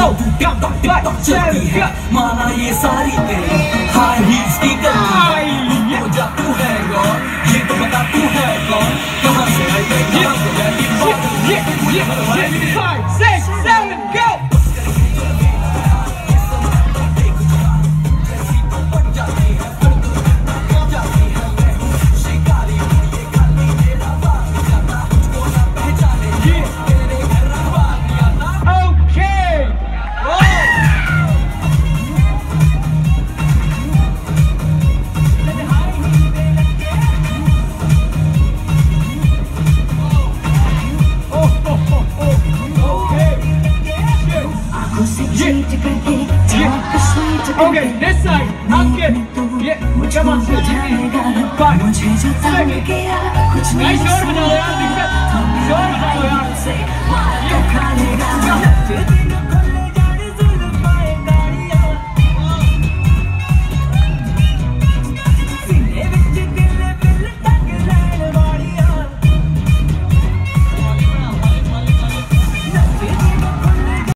चलती है माना ये सारी तेरी हाई हील्स की गली हो जा तू है कौन ये तो बता तू है कौन कहाँ से आई है कहाँ से जाती 5, 6, 7, go! Okay, this side. I'm good. Yeah, come on. 5, 6. Nice short, short.